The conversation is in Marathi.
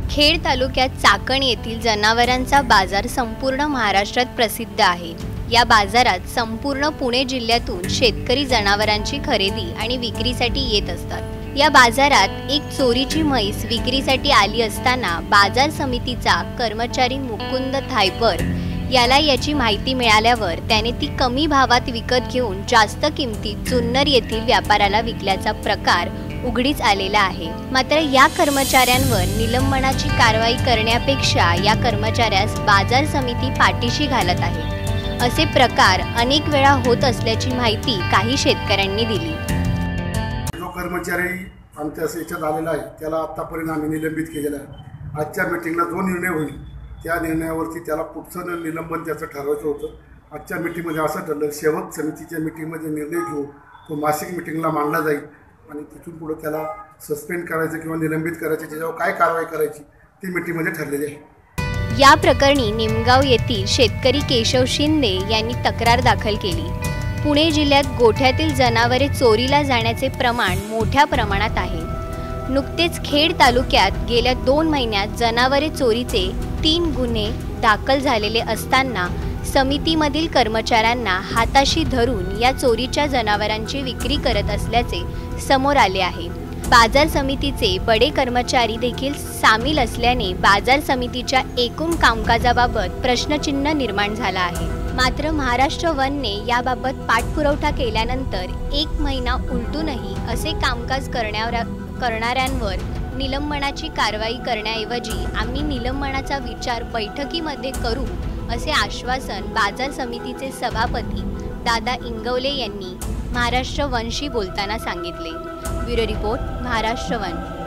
खेड तालुक्यात चाकण येथील जनावरांचा बाजार संपूर्ण महाराष्ट्रात प्रसिद्ध आहे। या बाजारात संपूर्ण पुणे जिल्ह्यातून शेतकरी जनावरांची खरेदी आणि विक्रीसाठी येत असतात। या बाजारात एक चोरीची म्हैस विक्रीसाठी आली असताना बाजार समितीचा कर्मचारी मुकुंद थायपर याला याची माहिती मिळाल्यावर त्याने ती कमी भावात विकत घेऊन जास्त किमतीत जुन्नर येथील व्यापाऱ्याला विकल्याचा प्रकार उघडीस आलेला आहे। मात्र या कर्मचाऱ्यांवर निलंबनाची कारवाई करण्यापेक्षा या कर्मचाऱ्यास बाजार समिती पाठीशी घालत आहे। असे प्रकार अनेक वेळा होत असल्याची माहिती काही शेतकऱ्यांनी दिली। जो कर्मचारी आमच्या याच्यात आलेला आहे त्याला आतापर्यंत आम्ही निलंबित केलेला आहे। आजच्या मीटिंगला जो निर्णय होईल त्या निर्णयावरती त्याला पुढचं निलंबन त्याचं ठरवायचं होतं। आजच्या मीटिंगमध्ये असं ठरलं, सेवक समितीच्या मीटिंगमध्ये निर्णय घेऊ, तो मासिक मीटिंगला मांडला जाईल आणि तिथून पुढे त्याला सस्पेंड करायचं किंवा निलंबित करायचं, त्याच्यावर काय कारवाई करायची ती मीटिंगमध्ये ठरलेली आहे। या प्रकरणी निमगाव येथील शेतकरी केशव शिंदे यांनी तक्रार दाखल केली। पुणे जिल्ह्यात गोठ्यातील जनावरे चोरीला जाण्याचे प्रमाण मोठ्या प्रमाणात आहे। नुकतेच खेड तालुक्यात गेल्या 2 महिन्यात जनावरे चोरीचे 3 गुन्हे दाखल झालेले असताना समितीमधील कर्मचाऱ्यांना हाताशी धरून या चोरीच्या जनावरांची विक्री करत असल्याचे समोर आले आहे। बाजार समितीचे बडे कर्मचारी देखील सामील असल्याने बाजार समितीच्या एकूण कामकाजाबाबत प्रश्नचिन्ह निर्माण झाला आहे। मात्र महाराष्ट्र वनने याबाबत पाठपुरावा केल्यानंतर 1 महिना उलटूनही असे कामकाज करणाऱ्यांवर निलंबनाची कारवाई करण्याऐवजी आम्ही निलंबनाचा विचार बैठकीमध्ये करू असे आश्वासन बाजार समितीचे सभापती दादा इंगवले यांनी महाराष्ट्र वनशी बोलताना सांगितले। Bureau report, Maharashtra one.